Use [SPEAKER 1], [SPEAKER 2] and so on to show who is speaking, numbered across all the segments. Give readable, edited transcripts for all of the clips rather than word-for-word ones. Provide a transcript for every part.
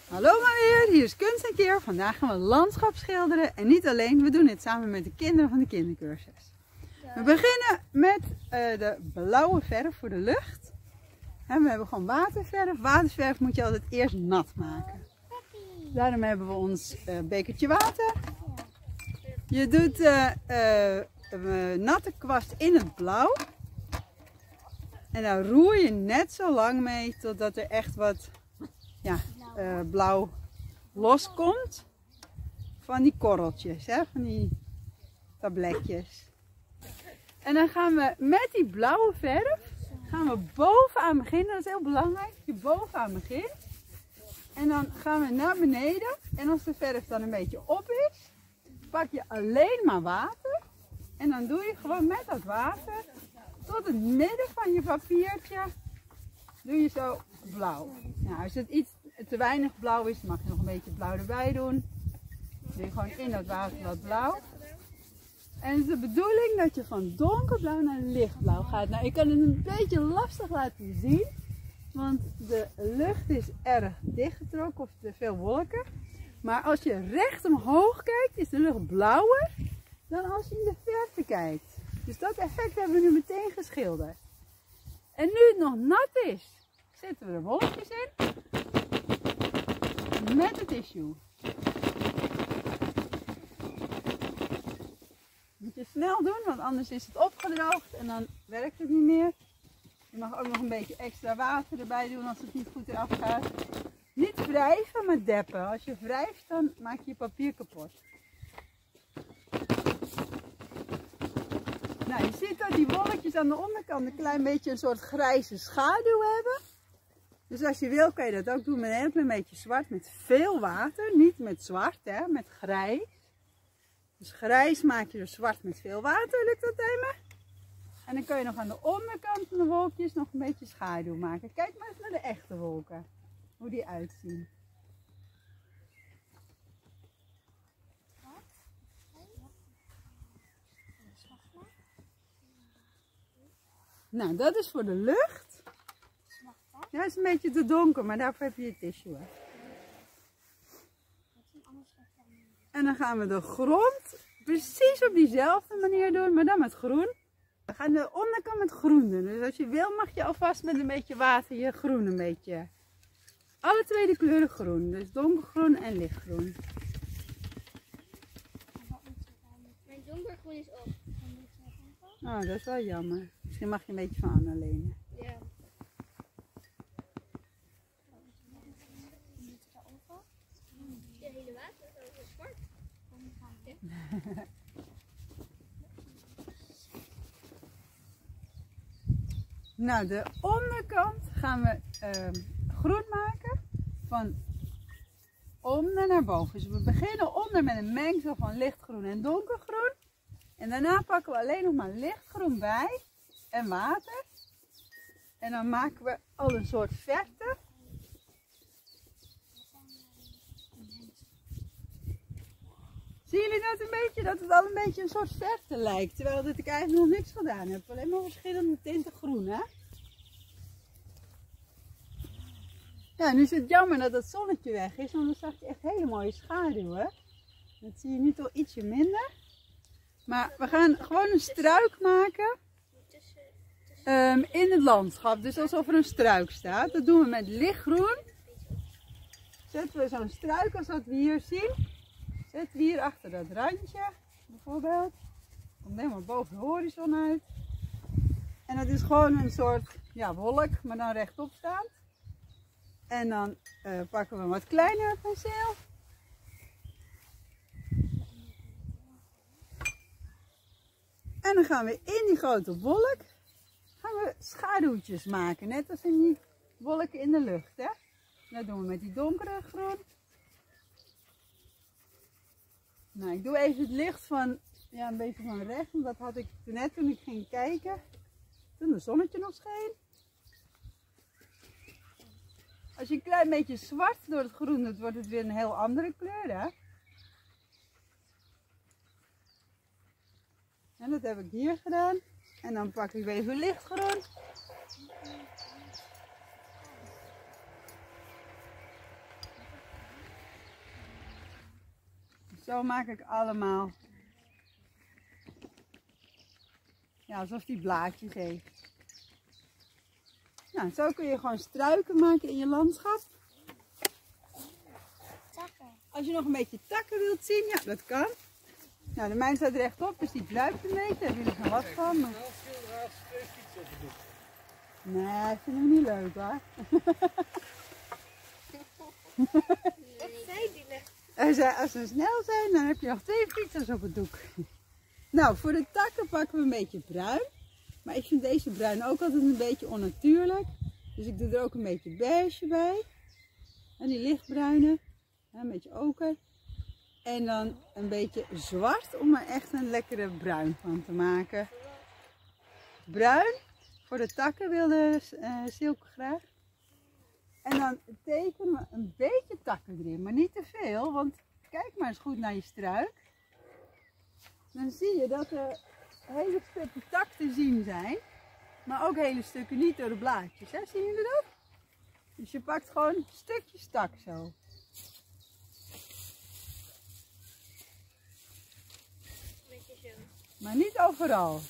[SPEAKER 1] Hallo maar weer, hier is Kunst en Keer. Vandaag gaan we landschap schilderen en niet alleen, we doen dit samen met de kinderen van de kindercursus. We beginnen met de blauwe verf voor de lucht. En we hebben gewoon waterverf. Waterverf moet je altijd eerst nat maken. Daarom hebben we ons bekertje water. Je doet natte kwast in het blauw. En dan roer je net zo lang mee totdat er echt wat blauw loskomt van die korreltjes, hè? Van die tabletjes. En dan gaan we met die blauwe verf bovenaan beginnen. Dat is heel belangrijk, dat je bovenaan begint. En dan gaan we naar beneden. En als de verf dan een beetje op is, pak je alleen maar water. En dan doe je gewoon met dat water tot het midden van je papiertje, doe je zo blauw. Nou, als het iets te weinig blauw is, mag je nog een beetje blauw erbij doen. Dan doe je gewoon in dat water wat blauw. En het is de bedoeling dat je van donkerblauw naar lichtblauw gaat. Nou, ik kan het een beetje lastig laten zien, want de lucht is erg dichtgetrokken of te veel wolken. Maar als je recht omhoog kijkt, is de lucht blauwer dan als je in de verte kijkt. Dus dat effect hebben we nu meteen geschilderd. En nu het nog nat is, zetten we er wolkjes in met de tissue. Moet je snel doen, want anders is het opgedroogd en dan werkt het niet meer. Je mag ook nog een beetje extra water erbij doen als het niet goed eraf gaat. Niet wrijven, maar deppen. Als je wrijft, dan maak je je papier kapot. Nou, je ziet dat die wolkjes aan de onderkant een klein beetje een soort grijze schaduw hebben. Dus als je wil, kan je dat ook doen met een heel klein beetje zwart met veel water. Niet met zwart, hè, met grijs. Dus grijs maak je dus zwart met veel water, lukt dat helemaal? En dan kan je nog aan de onderkant van de wolkjes nog een beetje schaduw maken. Kijk maar eens naar de echte wolken, hoe die uitzien. Nou, dat is voor de lucht. Ja, het is een beetje te donker, maar daarvoor heb je je tissue. Hè. En dan gaan we de grond precies op diezelfde manier doen, maar dan met groen. We gaan de onderkant met groen doen. Dus als je wil, mag je alvast met een beetje water je groen een beetje. Alle twee de kleuren groen. Dus donkergroen en lichtgroen.
[SPEAKER 2] Mijn donkergroen is op.
[SPEAKER 1] Oh, dat is wel jammer. Misschien mag je een beetje van Anna lenen.
[SPEAKER 2] Ja. De hele water is zwart.
[SPEAKER 1] Nou, de onderkant gaan we groen maken van onder naar boven. Dus we beginnen onder met een mengsel van lichtgroen en donkergroen. En daarna pakken we alleen nog maar lichtgroen bij en water. En dan maken we al een soort verte. Zien jullie dat een beetje? Dat het al een beetje een soort verte lijkt. Terwijl ik eigenlijk nog niks gedaan heb. Alleen maar verschillende tinten groen, hè? Ja, nu is het jammer dat het zonnetje weg is. Want dan zag je echt hele mooie schaduwen. Dat zie je nu toch ietsje minder. Maar we gaan gewoon een struik maken in het landschap. Dus alsof er een struik staat. Dat doen we met lichtgroen. Zetten we zo'n struik als wat we hier zien. Zetten we hier achter dat randje bijvoorbeeld. Komt helemaal boven de horizon uit. En dat is gewoon een soort wolk, maar dan rechtop staand. En dan pakken we een wat kleiner penseel. En dan gaan we in die grote wolk schaduwtjes maken. Net als in die wolken in de lucht. Hè? Dat doen we met die donkere groen. Nou, ik doe even het licht van een beetje van rechts. Want dat had ik net toen ik ging kijken. Toen het zonnetje nog scheen. Als je een klein beetje zwart door het groen doet, wordt het weer een heel andere kleur. Hè? En dat heb ik hier gedaan. En dan pak ik weer even lichtgroen. Zo maak ik allemaal. Ja, alsof die blaadjes heeft. Nou, zo kun je gewoon struiken maken in je landschap.
[SPEAKER 2] Takken.
[SPEAKER 1] Als je nog een beetje takken wilt zien, ja, dat kan. Nou, de mijn staat rechtop, dus die druipt een beetje. Daar heb je er geen last van. Maar... Nee, dat vinden we niet leuk hoor.
[SPEAKER 2] Wat zei die net?
[SPEAKER 1] Hij zei, als ze snel zijn, dan heb je nog 2 fietsers op het doek. Nou, voor de takken pakken we een beetje bruin. Maar ik vind deze bruin ook altijd een beetje onnatuurlijk. Dus ik doe er ook een beetje beige bij. En die lichtbruine. Een beetje oker. En dan een beetje zwart om er echt een lekkere bruin van te maken. Bruin voor de takken wilde Silke graag. En dan tekenen we een beetje takken erin, maar niet te veel. Want kijk maar eens goed naar je struik. Dan zie je dat er hele stukken tak te zien zijn. Maar ook hele stukken niet door de blaadjes. Hè? Zien jullie dat? Dus je pakt gewoon stukjes tak zo.
[SPEAKER 2] Beetje zo.
[SPEAKER 1] Maar niet overal.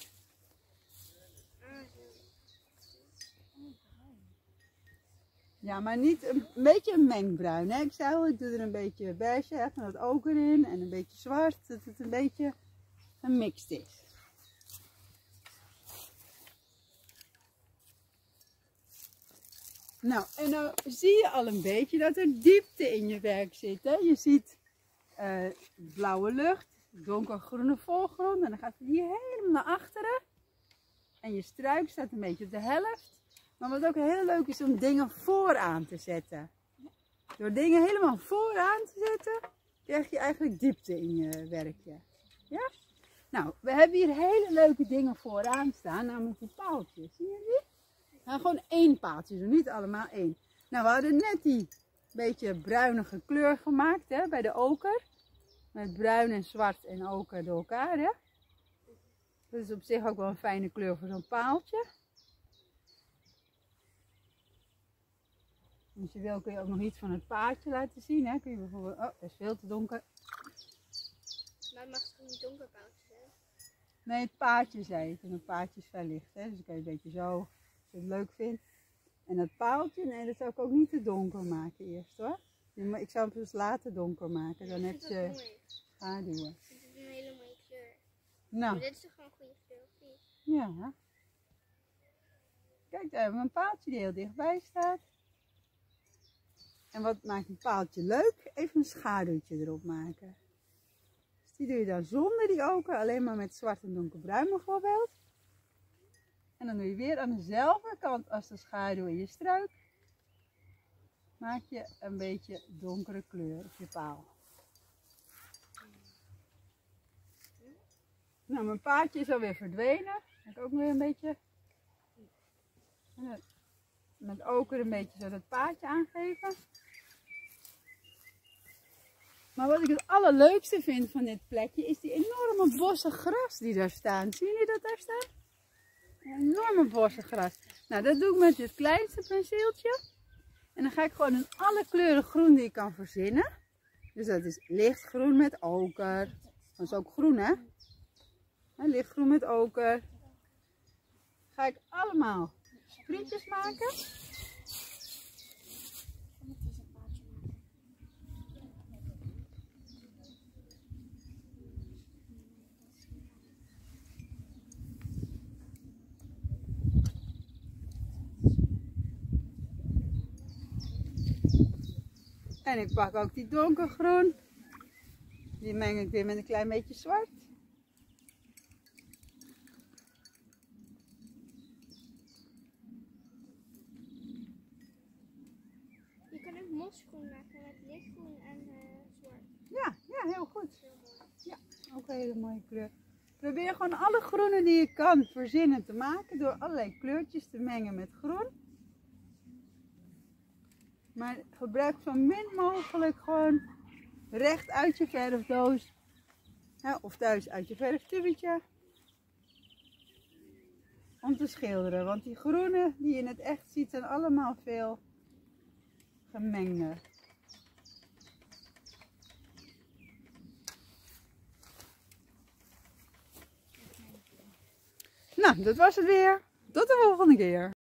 [SPEAKER 1] Ja, maar niet een beetje een mengbruin. Hè? Ik zei al, ik doe er een beetje beige hè, van dat oker in en een beetje zwart. Dat het een beetje een mix is. Nou, en nou zie je al een beetje dat er diepte in je werk zit. Hè? Je ziet blauwe lucht, donkergroene voorgrond en dan gaat het hier helemaal naar achteren. En je struik staat een beetje op de helft. Maar wat ook heel leuk is om dingen vooraan te zetten. Door dingen helemaal vooraan te zetten, krijg je eigenlijk diepte in je werkje. Ja? Nou, we hebben hier hele leuke dingen vooraan staan, namelijk die paaltjes. Zie je die? Nou, gewoon 1 paaltje, dus niet allemaal 1. Nou, we hadden net die beetje bruinige kleur gemaakt hè, bij de oker. Met bruin en zwart en oker door elkaar. Hè? Dat is op zich ook wel een fijne kleur voor zo'n paaltje. Als je wil kun je ook nog iets van het paadje laten zien. Hè? Kun je bijvoorbeeld, oh, dat is veel te donker.
[SPEAKER 2] Maar mag het niet donker paaltje zijn?
[SPEAKER 1] Nee, het paadje zei ik. En het paadje is veel licht. Hè? Dus dan kan je een beetje zo, als je het leuk vindt. En dat paaltje, nee, dat zou ik ook niet te donker maken eerst hoor. Ik zou hem dus later donker maken. Dan heb je schaduwen.
[SPEAKER 2] Ik vind het een hele mooie kleur.
[SPEAKER 1] Nou.
[SPEAKER 2] Maar dit is toch gewoon een goede kleur, of niet?
[SPEAKER 1] Ja. Kijk, daar hebben we een paaltje die heel dichtbij staat. En wat maakt een paaltje leuk? Even een schaduwtje erop maken. Dus die doe je dan zonder die oker, alleen maar met zwart en donkerbruin bijvoorbeeld. En dan doe je weer aan dezelfde kant als de schaduw in je struik. Maak je een beetje donkere kleur op je paal. Nou, mijn paadje is alweer verdwenen. Dan kan ik ook weer een beetje met oker een beetje zo dat paadje aangeven. Maar wat ik het allerleukste vind van dit plekje is die enorme bossen gras die daar staan. Zien jullie dat daar staan? Een enorme bossen gras. Nou, dat doe ik met dit kleinste penseeltje. En dan ga ik gewoon in alle kleuren groen die ik kan verzinnen. Dus dat is lichtgroen met oker. Dat is ook groen hè? Lichtgroen met oker. Ga ik allemaal sprietjes maken. En ik pak ook die donkergroen. Die meng ik weer met een klein beetje zwart.
[SPEAKER 2] Je kan ook mosgroen maken met lichtgroen en zwart.
[SPEAKER 1] Ja, heel goed.
[SPEAKER 2] Heel mooi.
[SPEAKER 1] Ja, ook een hele mooie kleur. Probeer gewoon alle groenen die je kan verzinnen te maken door allerlei kleurtjes te mengen met groen. Maar gebruik zo min mogelijk gewoon recht uit je verfdoos. Of thuis uit je verftubetje. Om te schilderen. Want die groenen die je in het echt ziet zijn allemaal veel gemengder. Nou, dat was het weer. Tot de volgende keer.